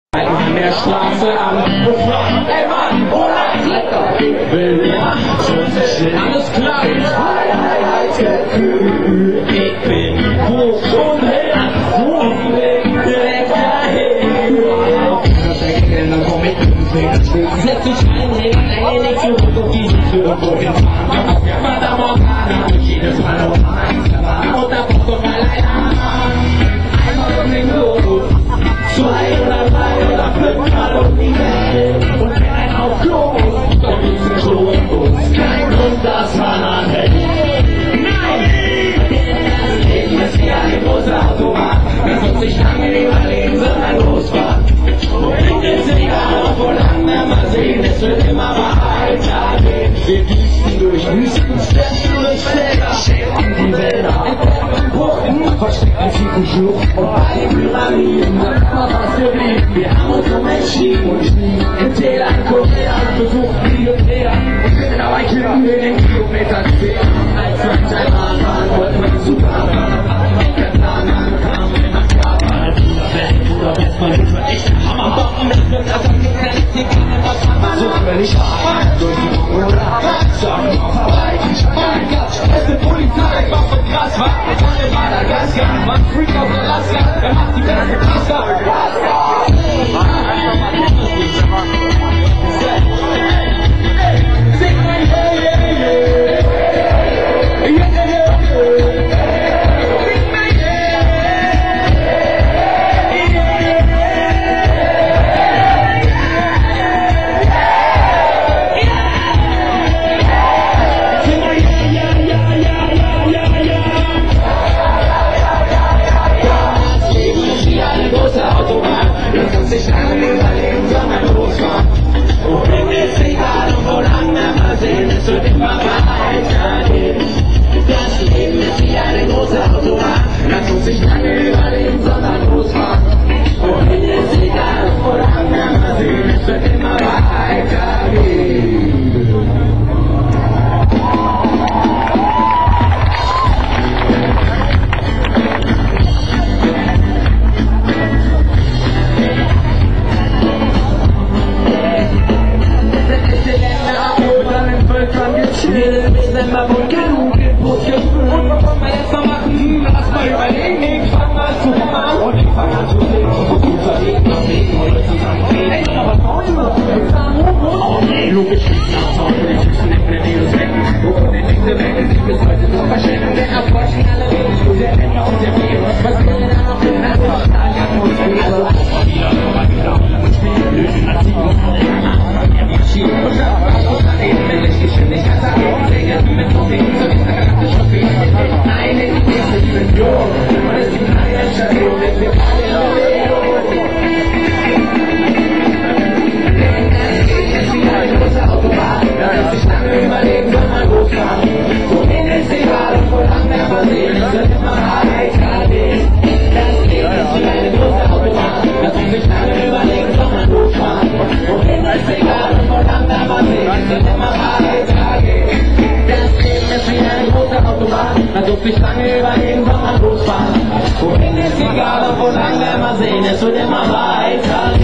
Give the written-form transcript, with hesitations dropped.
An der Straße an und fragen, ey Mann, wo lag's lecker? Will ja, alles klar, ich bin hoch und her, direkt dahin. Dann komm ich setz dich ein, nicht zurück auf die Hütte und wo den Fahren. Madame Morgana, jedes Mal noch eins, und da braucht doch mal einer. Einmal um den Globus, zwei oder drei oder fünfmal um die Welt. Und wenn ein auf Klo muss, dann gibt's ein Klo im Bus. Kein Grund, dass man anhält. Nein! Das Leben ist wie ein großer Automat. Man muss sich lange überlegen, sondern losfahren. Wohin ist egal, wo lang wir mal sehen, es wird immer weitergehen. Wir düsten durch Wüsten, steppen durch Felder, schälen die Wälder, entdecken Buchten, verstecken tiefen Schluchten. Und bei den Pyramiden, da kann man was geblieben. Wir haben uns umentschieden und schlieben in Tälern, Korea, besuchten die Europäer und finden aber Kippen in den Kilometern quer. Als wir ein Teilbahn fahren, wollten wir super fahren. Der Plan kam in der Körper. Bruder, man ist für echt der Hammer. Suchen wir nicht rein, durch die Corona, sagen wir vorbei. Mein Gott, es ist Polizei, Waffe krass, was? Alle Madagaskar, man Freak aus Alaska, er macht die beste Pasta. Sing mal, yeah, yeah, yeah. Yeah, yeah, yeah. Sich lange überlegen, sondern losfahren. Wohin ist egal und wo lang wir mal sehen, es wird immer weitergehen. Das Leben ist wie eine große Autobahn. Lass uns nicht lange überlegen, sondern losfahren. Wohin ist egal und wo lang wir mal sehen, es wird immer weitergehen. Dezember wohl genug Input gefüllt. Und was wollen wir jetzt noch machen? Lass mal überlegen. Ich fang mal zu fahren und ich fang an zu singen. Und du verlegen noch leben und zusammen reden. Ey, aber bauen wir oh nee, logisch nicht nach Hause. Die Typen nehmen mir Neos weg. Wovon die nächste Welt ist, bis heute zur Verschwendung. Der Erforschen alle Wege. Der Renner und der Virus. Was will denn noch in der Atmosphäre? Also einfach wieder und spielen Löwen Nativen. Wir marschieren und schaffen aus der Leben mit Lichtgeschwindigkeit. Mit Trophäen, so ist der ganze Trophäen. Eine nächste Million. Und es gibt eine Station, wenn wir alle es wie eine große Autobahn. Lass uns nicht lange überlegen, sondern losfahren. Wohin ist egal und wo lang wir mal sehen, es wird immer weitergehen. Das Leben ist wie eine große Autobahn. Lass uns nicht lange überlegen, sondern losfahren. Wohin ist egal und wo lang wir mal sehen, es wird immer weitergehen. Das Leben ist wie eine große Autobahn. Lass uns nicht lange überlegen, sondern losfahren. Wohin ist egal und wo lang wir mal sehen, es wird immer weitergehen.